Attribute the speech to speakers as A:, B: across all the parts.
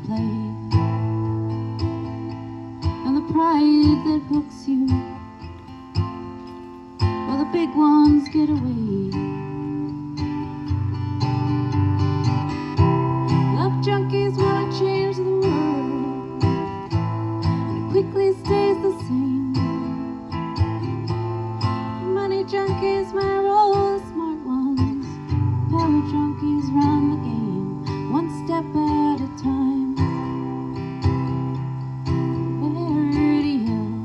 A: play, and the pride that hooks you, well, the big ones get away. Love junkies wanna change the world, and it quickly stays the same. Money junkies might roll the smart ones, power junkies run the game, one step at a time. Verity Hill,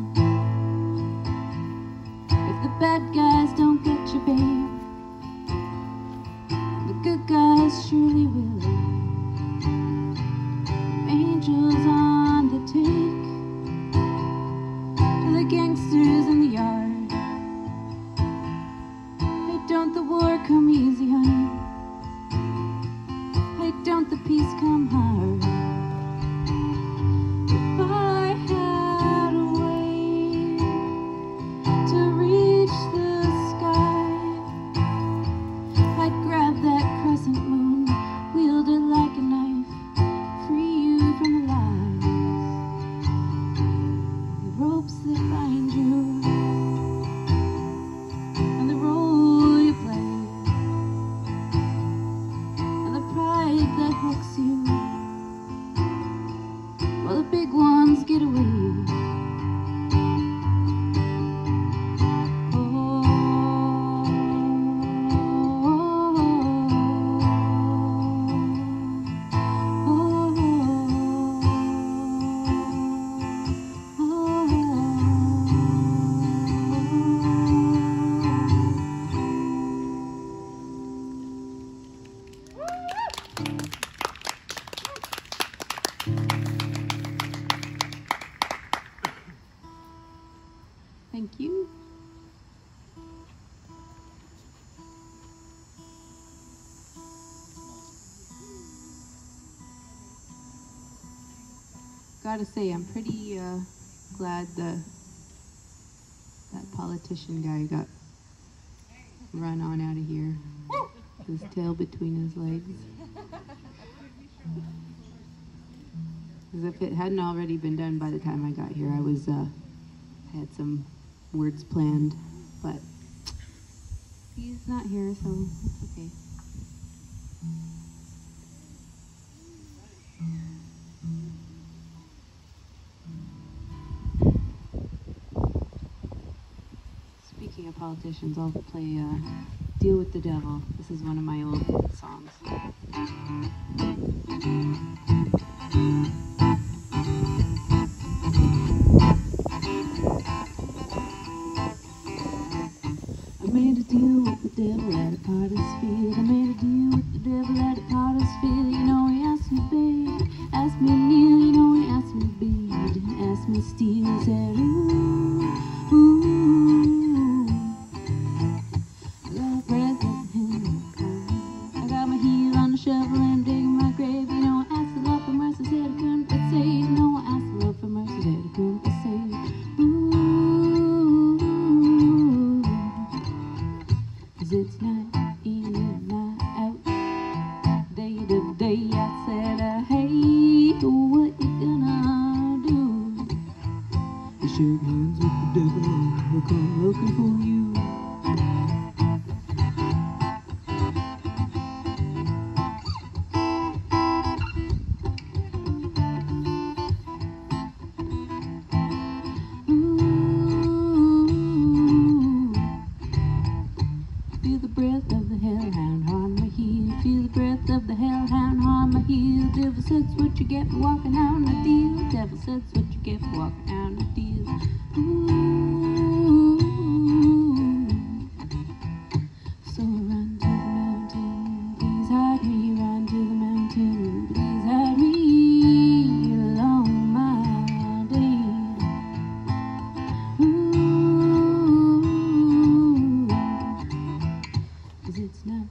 A: if the bad guys don't get you, babe, the good guys surely will. Angels on the take, to the gangsters in the yard. Hey, don't the war come easy, honey? Hey, don't the peace come hard? If I had a way to reach the sky, I'd grab that crescent moon, wield it like a knife, free you from the lies, the ropes that bind you, and the role you play, and the pride that hooks you, while the big ones get away. Thank you. Gotta say, I'm pretty glad that politician guy got run on out of here, his tail between his legs. Because if it hadn't already been done by the time I got here, I had some words planned, but he's not here, so it's okay. Speaking of politicians, I'll play Deal with the Devil. This is one of my old songs. I made a deal with the devil at a potter's field. I made a deal with the devil at a potter's field. You know, he asked me to beg, asked me to kneel. You know, he asked me to bleed, asked me to steal. He said, ooh, ooh, I got a breath of him. I got my heel on the shovel and digging my grave. You know, I asked the Lord for mercy, said I couldn't be saved. You know, I asked the Lord for mercy, said I couldn't be saved. It's night in and night out, day to day. I said, hey, what you gonna do? You shake hands with the devil, he'll come looking for you. Feel the breath of the hellhound on my heel. Feel the breath of the hellhound on my heel. Devil said, "That's what you get for walking out the deal." Devil said, "That's what you get for walking out the deal." Ooh. So run to the mountain, please hide me. Run to the mountain, please hide me along my day. Ooh. 'Cause it's not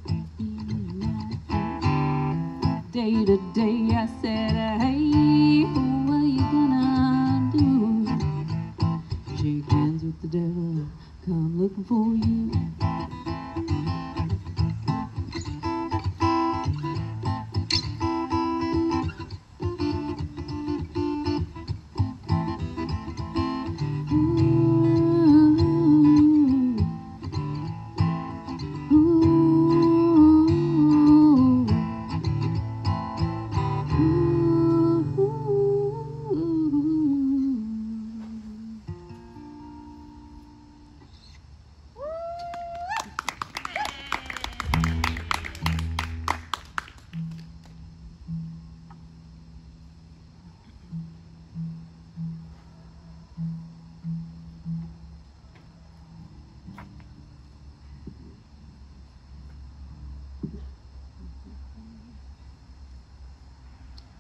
A: day to day. I said, hey, what you gonna do? Shake hands with the devil, come looking for you.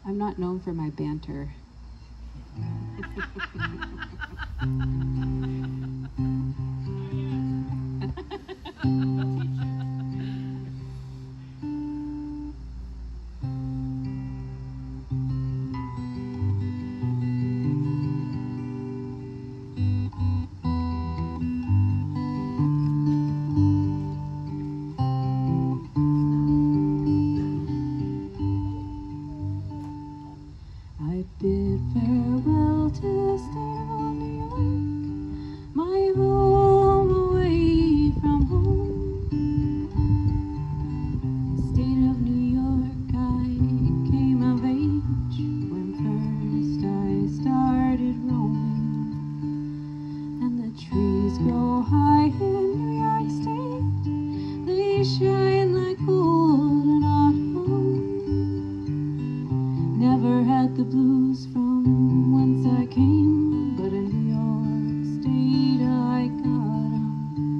A: I'm not known for my banter. I bid farewell to the state of New York, my home away from home. State of New York, I came of age when first I started roaming, and the trees grow high in New York State, they shine like gold in autumn. Never had the blues from whence I came, but in New York State I got 'em.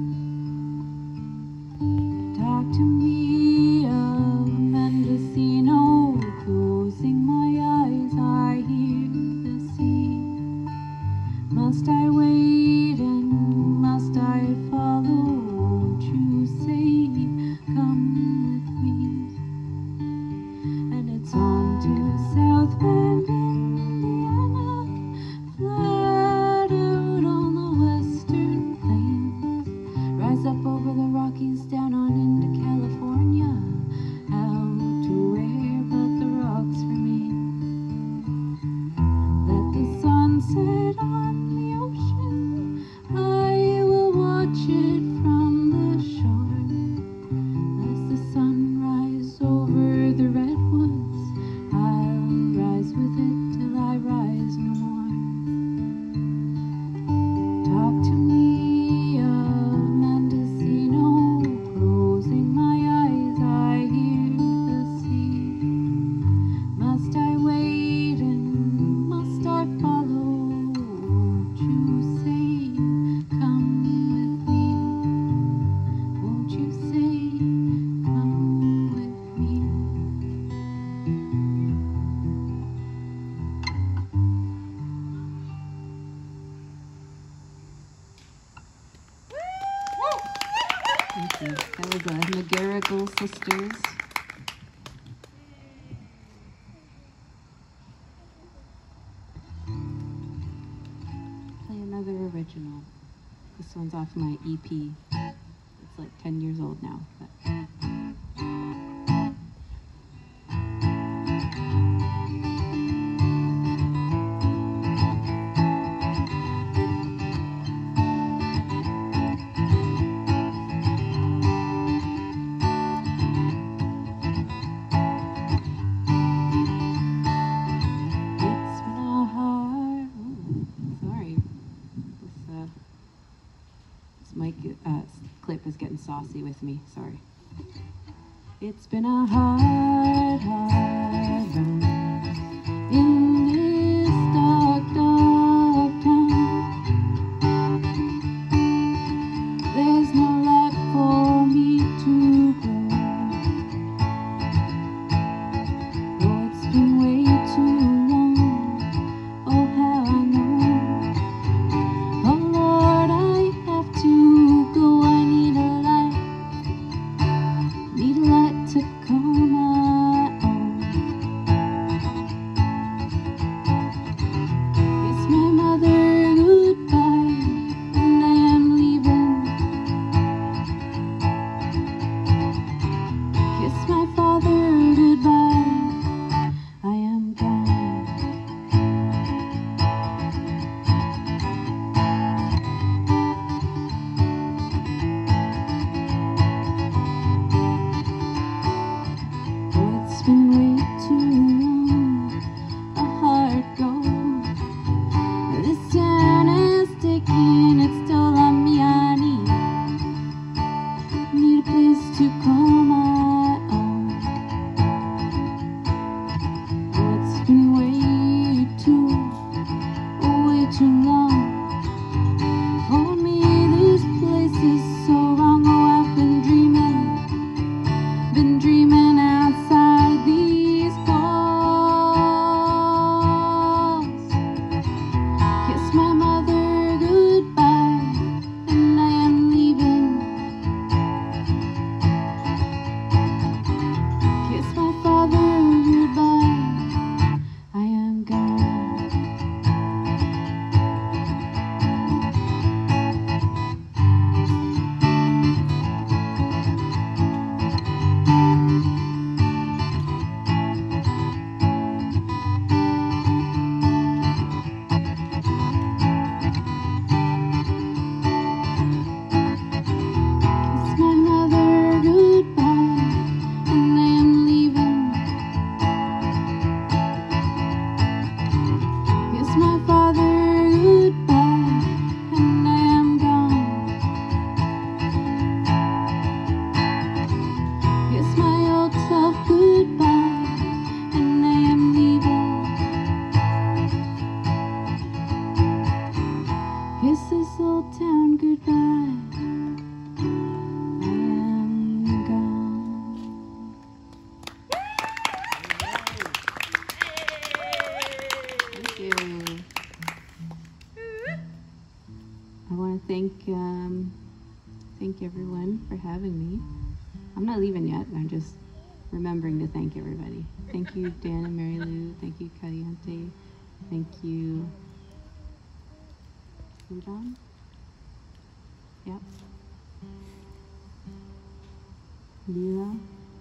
A: Talk to me of Mendocino, closing my eyes I hear the sea. Must I wait and must I follow? Won't you say, come with me? And it's on to South Bend, Indiana, flat out on the western plains. Rise up over the Rockies, down on into California, out to where but the rocks remain. Let the sun set on the ocean, I will watch it from the shore. As the sun rise over the redwoods, I'll rise with it till I rise no more. Talk to me of Mendocino, closing my eyes I hear the sea. Must I wait and must I follow? Won't you say, come with me? Won't you say, come with me? Thank you. That was the McGarrigle Sisters. Play another original. This one's off my EP. It's like 10 years old now. But. It's been a hard. Sorry. This mic clip is getting saucy with me. Sorry. It's been a hard, hard run in this dark, dark town. There's no light for me to grow. Oh, it's been way too long. Oh, how I know. Oh, Lord, I have to go. I need a light to call my own. thank everyone for having me. I'm not leaving yet. I'm just remembering to thank everybody. Thank you, Dan and Mary Lou. Thank you, Caliente. Thank you, Udon. Yep. Lila.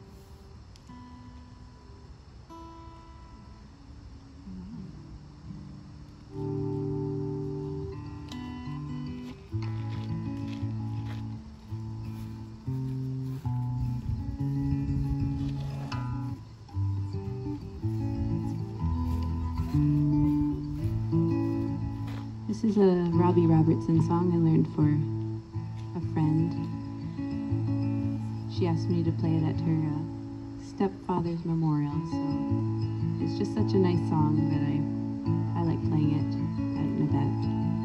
A: This is a Robbie Robertson song I learned for a friend. She asked me to play it at her stepfather's memorial, so it's just such a nice song that I like playing it at an event.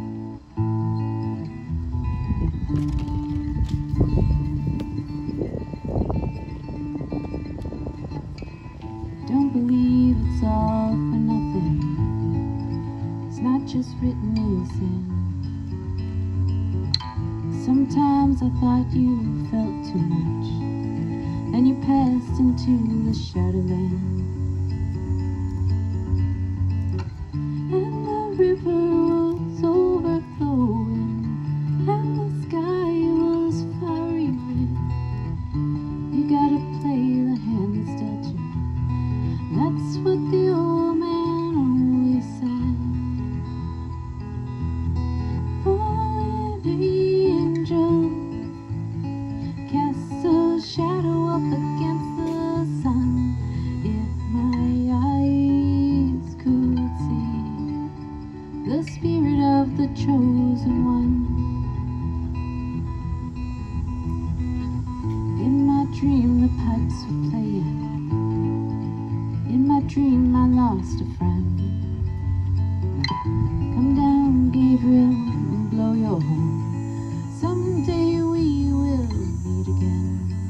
A: Don't believe it's all for nothing. It's not just written in sin. Sometimes I thought you felt too much, then you passed into the shadowland. And the river was overflowing, and the sky was fiery red. You gotta play the hand that's dealt you. That's what the old man always said. Fallen angel casts a shadow up against the sun. If my eyes could see the spirit of the chosen one. In my dream the pipes were playing. In my dream I lost a friend. Come down, Gabriel, and blow your horn. Someday we will meet again.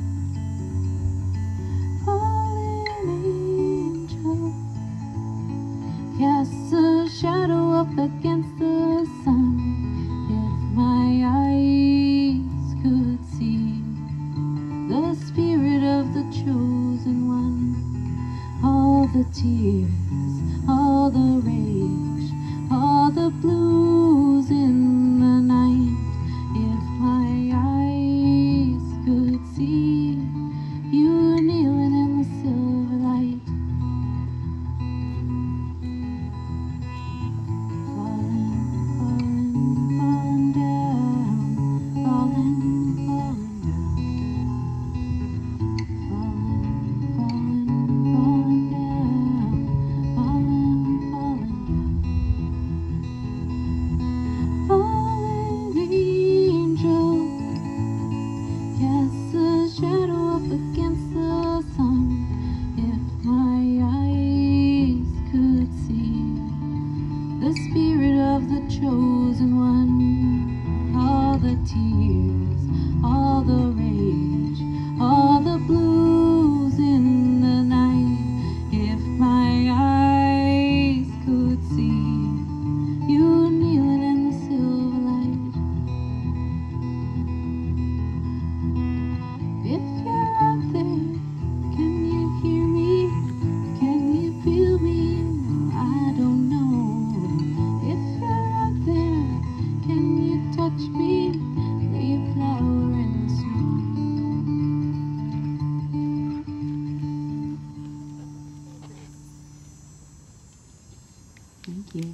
A: Fallen angel casts a shadow up against the sun. If my eyes could see the spirit of the chosen one. All the tears, all the rage, all the blues in the night. If my eyes could see you kneeling in the silver light. Falling, falling, falling down. Falling, falling down. Falling, falling, falling down. Falling, falling down. Fallen angel casts a shadow up against the sun. If my eyes could see the spirit of the chosen one. All the tears, all the rage, all the blues in the night. If my eyes could see you kneeling in the silver light. If you're out there, can you hear me? Can you feel me? I don't know. If you're out there, can you touch me? Lay a flower in the snow. Thank you.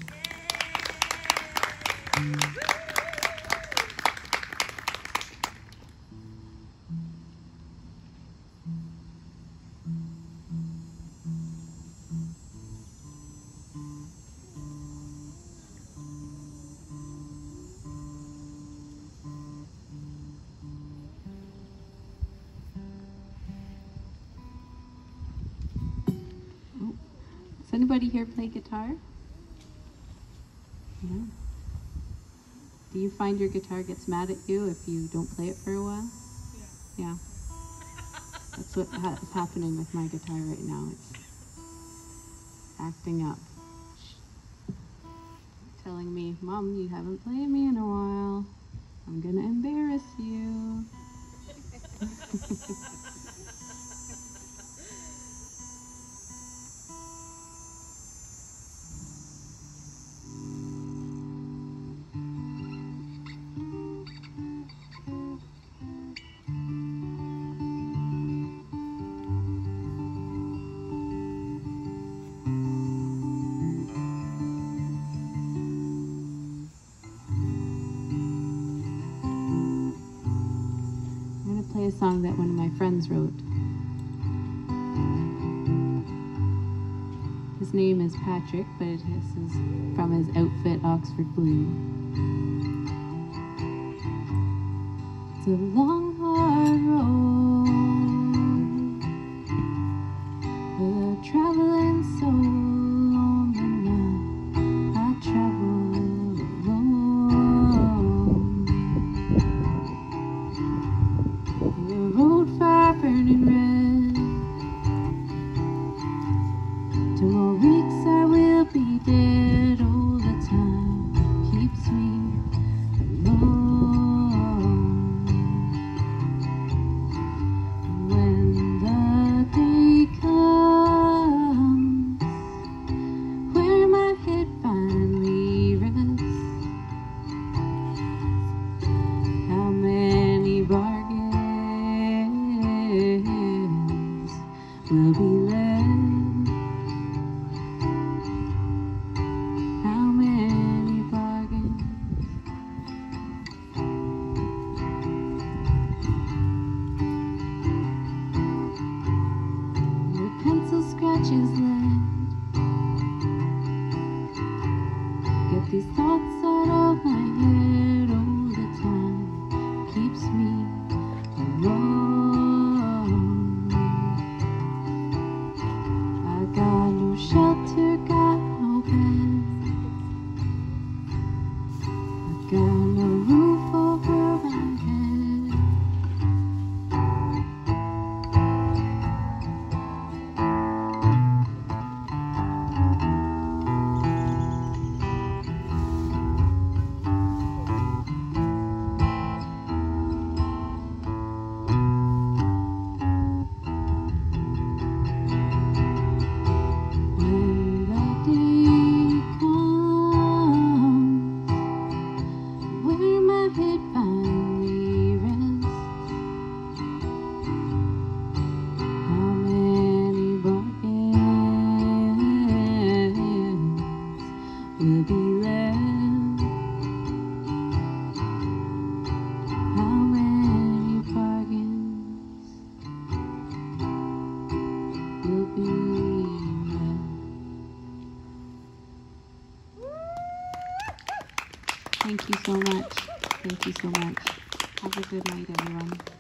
A: Oh, does anybody here play guitar? Yeah. Do you find your guitar gets mad at you if you don't play it for a while? Yeah. That's what is happening with my guitar right now. It's acting up. Telling me, Mom, you haven't played me in a while. I'm gonna embarrass you. I'm gonna play a song that one of my friends wrote. His name is Patrick, but this is from his outfit Oxford Blue. It's a long, hard road, we're traveling so long, but now I travel alone. The road fire burning red, 2 more weeks I will be dead. All the time keeps me alone. When the day comes where my head finally rests, how many bargains will be left? How many bargains? The pencil scratches left. Get these thoughts out of my head all the time. Keeps me alone. I got no shelter, got no bed. Got no roof over my head. When the day comes where my head finally rests, how many bargains will be left? How many bargains will be left? Thank you so much. Thank you so much. Have a good night, everyone.